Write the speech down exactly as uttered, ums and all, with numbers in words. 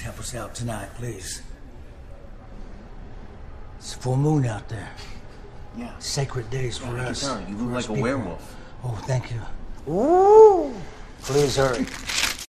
help us out tonight, please? It's a full moon out there. Yeah. Sacred days for yeah, us. I can tell. You look like a people. werewolf. Oh, thank you. Ooh! Please hurry.